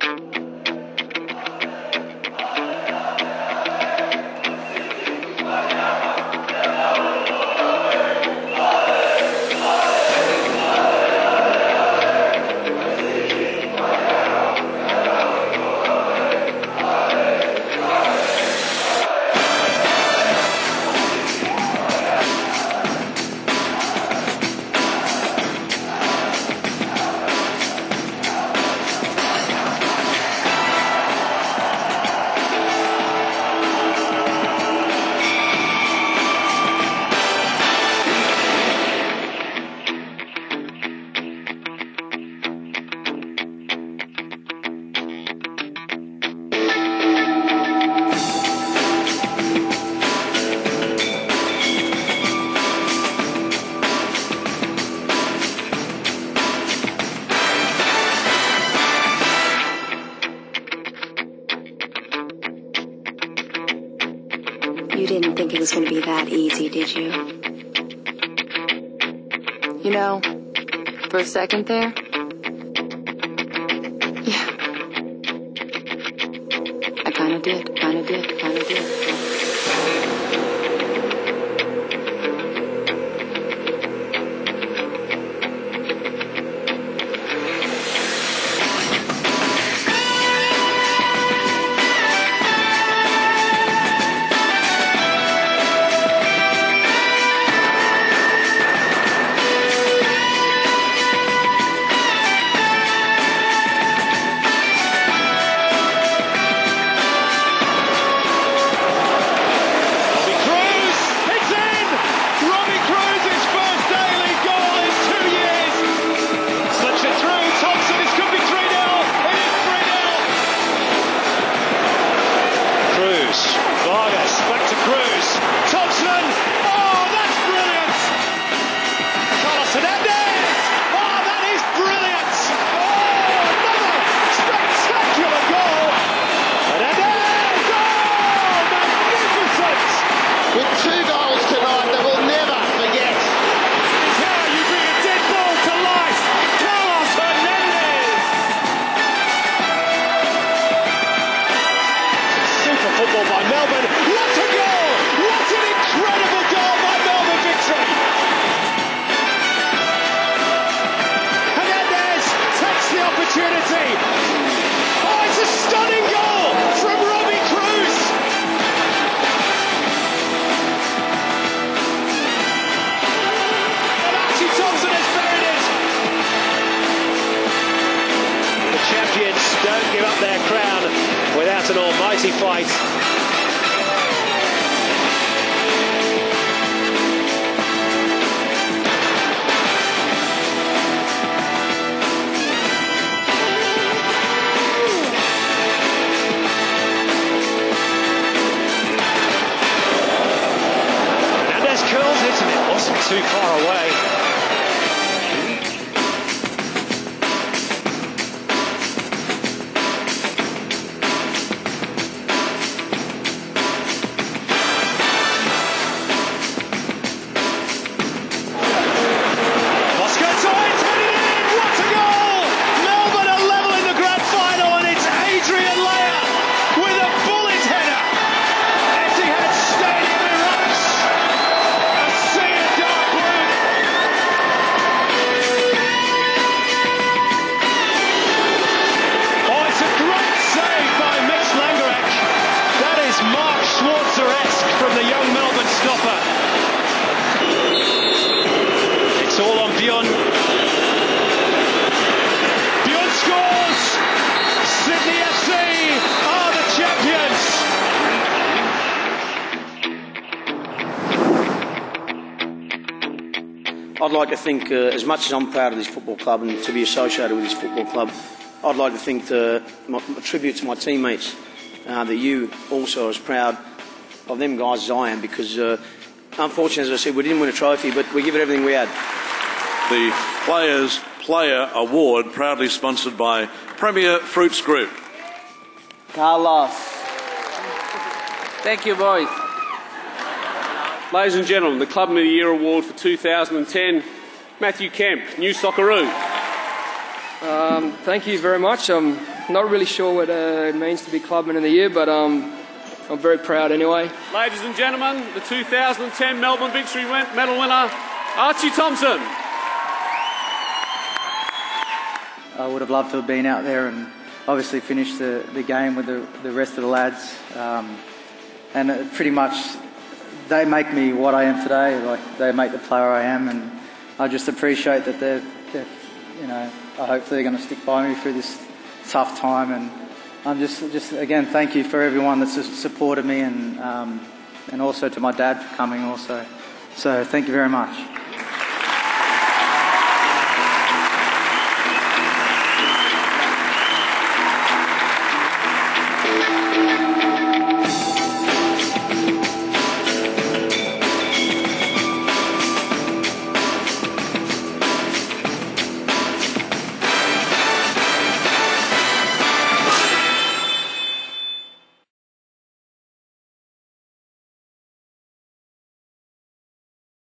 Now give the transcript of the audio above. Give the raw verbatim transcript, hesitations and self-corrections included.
You didn't think it was going to be that easy, did you? You know, for a second there, yeah, I kind of did, kind of did, kind of did. By Melbourne. What a goal! What an incredible goal by Melbourne victory! Hernandez takes the opportunity. Oh, it's a stunning goal from Robbie Cruz. And Archie Thompson has buried it. The champions don't give up their crown without an almighty fight. Hernandez curls it and it wasn't too far away. From the young Melbourne stopper. It's all on Bjorn. Bjorn scores! Sydney F C are the champions! I'd like to think, uh, as much as I'm proud of this football club and to be associated with this football club, I'd like to think to my, my tribute to my teammates, uh, that you also are as proud of them guys as I am, because uh, unfortunately, as I said, we didn't win a trophy, but we give it everything we had. The Players Player Award, proudly sponsored by Premier Fruits Group. Carlos. Thank you, boys. Ladies and gentlemen, the Club of the Year Award for two thousand ten, Matthew Kemp, New Socceroo. Um, thank you very much. I'm not really sure what uh, it means to be Clubman of the Year, but um, I'm very proud anyway. Ladies and gentlemen, the two thousand ten Melbourne Victory Medal winner, Archie Thompson. I would have loved to have been out there and obviously finished the, the game with the, the rest of the lads. Um, and it pretty much, they make me what I am today. Like, they make the player I am, and I just appreciate that they're, they're you know, I hope they're going to stick by me through this tough time. And I'm just, just again, thank you for everyone that's supported me, and um, and also to my dad for coming also. So thank you very much.